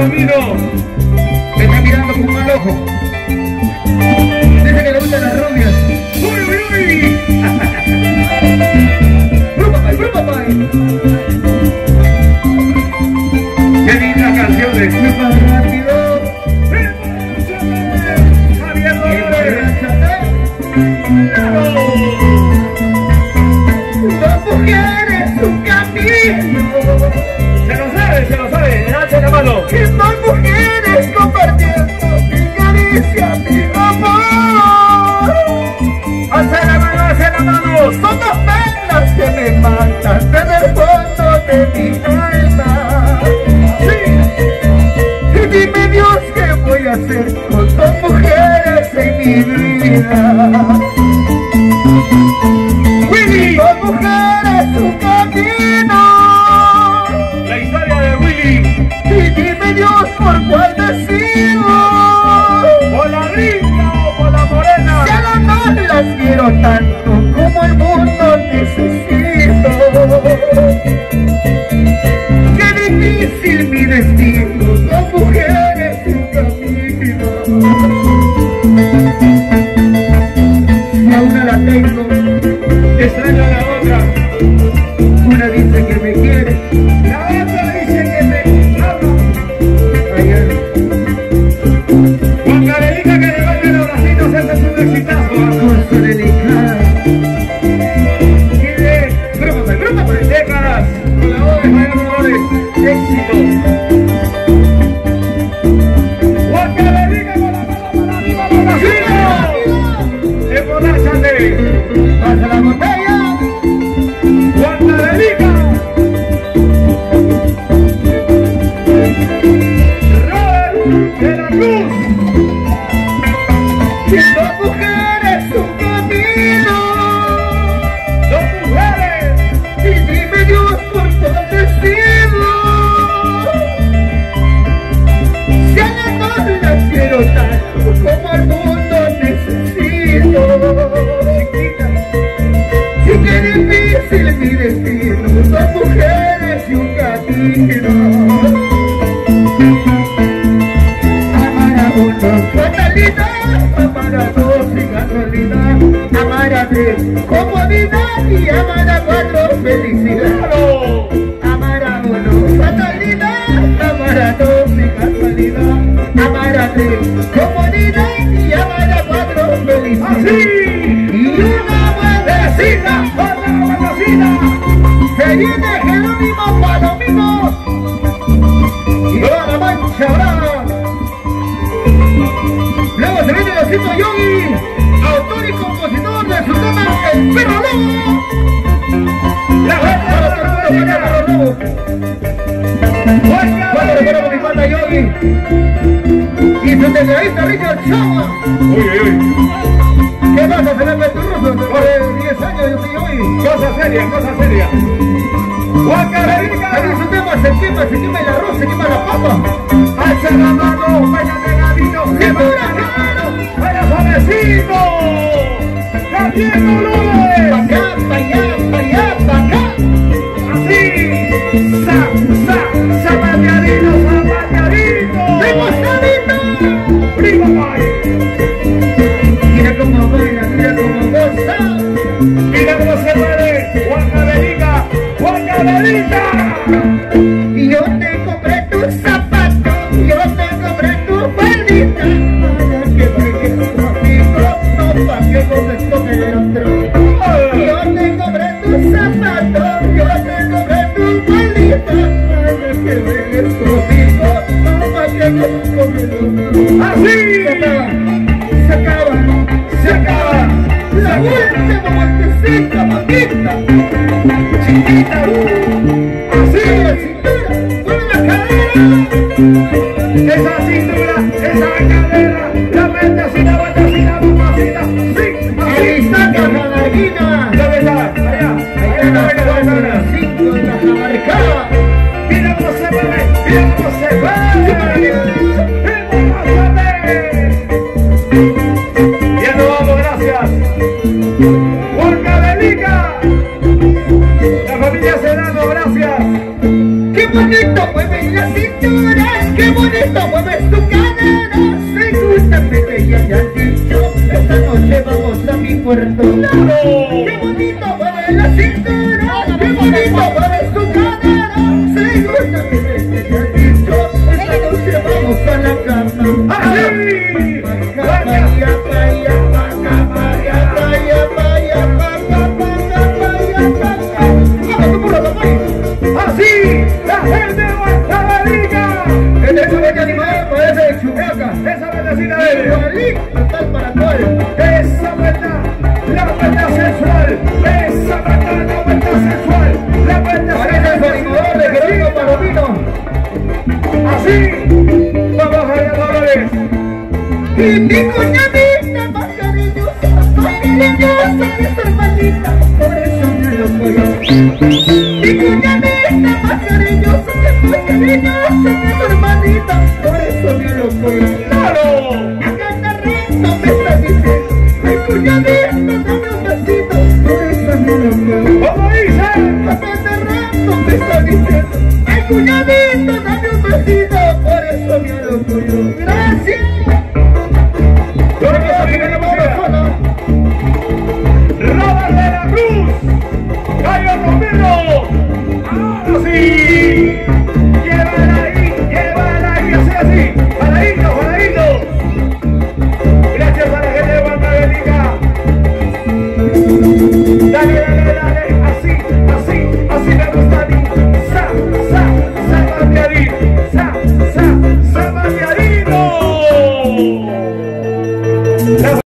Palomino me está mirando con mal ojo. Dice que le gustan las rubias. ¡Uy, uy, uy! ¡Brupapay, brupapay! ¡Qué linda canción de Chupa Rápido! ¡Javier Dolores! Dos mujeres, un camino. Se lo sabe, levante la mano. Y dos mujeres compartiendo mi caricia, mi amor. Hace la mano. Son dos penas que me matan desde el fondo de mi alma. Sí. Y dime Dios qué voy a hacer con dos mujeres en mi vida. Willy. Dos mujeres, un camino. La historia de Willy. Y dime Dios por cuál decido. Por la gringa o por la morena. Si a las dos las quiero tanto como el mundo necesito. Qué difícil mi destino, dos mujeres y un camino. Si a una la tengo, Extraño a la otra. una dice que me quiere, La otra dice que me ama. allá. Juan Carelita que le baile los bracitos, ese es un exitazo. Con su delicada. Tiene brúpame, décadas con la voz de Javier Dolores. Éxito. Juan Carelita con la mano para arriba, los bracitos. Emborráchate. Pasa la botella. Juan Carelita. Robert de la Cruz. Y dos mujeres, un camino. Dos mujeres. Y dime Dios por cuál decido. Si a las dos las quiero tanto como el mundo necesito. Chiquita, y qué difícil mi destino. Dos mujeres y un camino. Amar a uno fatalidad, amar a dos y casualidad, amar a tres comodidad y amar a cuatro felicidad. Amar a uno fatalidad, amar a dos y casualidad, amar a tres comodidad y amar a cuatro felicidad. Así. Y una buenecita, Otra buenecita. se viene Jerónimo Palomino y toda la mancha brava. Luego se viene Osito Yogi, autor y compositor de su tema El Perro Lobo. La Perro Lobo. Bueno, recuerdo con mi pata Yogi y su tecladista Richard Chama. Uy. ¿Qué pasa, Felipe Turruso? Después de 10 años yo soy Yogi. Cosa seria. Juan Carelita. Ahí su tema se quema el arroz, se quema la papa. Alza la mano, vaya pegadito. ¡Se pura claro! Vaya suavecito. Javier Dolores. Pa' acá, pa' allá, pa' allá, pa' acá. Así. Zapateadito. ¡Demostradito! Primo Pai. Mira cómo baila, mira cómo goza. Mira cómo se mueve. Juan Carelita. Y yo te compré tus zapatos, yo te compré tu faldita. Para que bailes conmigo, no pa' que comes con el otro. Yo te compré tus zapatos, yo te compré tu faldita. Para que bailes conmigo, no pa' que comes con el otro. Así. Se acaba la última vueltecita, mamita. Chiquita, así la cintura, con la cadera. Esa cintura, esa cadera, la mente así, la vuelta así, la mamacita. Sí. Ahí está la jamarquina. ¿Dónde está? Allá. Ahí está la 5 en la jamarcada. Mira cómo se mueve. Ya nos vamos, gracias. Juan Carelita. La familia Serrano, gracias. Qué bonito mueve la cintura, qué bonito mueve su cadera. Me gusta pequeña, ya han dicho, esta noche vamos a mi puerto. Qué bonito mueve la cintura, qué bonito mueve su cadera. Me gusta pequeña, ya han dicho, esta noche vamos a la cama. ¡Así! Vaya, vaya, vaya, vaya, vaya, vaya, vaya, vaya, vaya, vaya. ¡Así! ¡La gente de Guantanarica! Esa bella animada parece Chubaca. ¡Esa verdecita de él! Igualito, tal para cual. ¡Esa verdad! ¡La verdad sensual! ¡Esa verdad, la verdad sensual! ¡La verdad Parece el animador de Jerónimo Palomino. ¡Así! ¡Vamos allá, Dolores! Y mi cuñadita más cariñosa es su hermanita, por eso me lo voy. Mi cuñadita más cariñosa es su hermanita, por eso me lo voy. ¡Claro! A cada rato me está diciendo, mi cuñadita dame un besito, por eso me lo voy. ¿Cómo dice? A cada rato me está diciendo, ay cuñadito dame un besito, por eso me lo voy. Gracias. Robert de la Cruz, Gallo Romero, ahora sí, llévala ahí, así, paradito, gracias a la gente de Guantanarica, dale, así,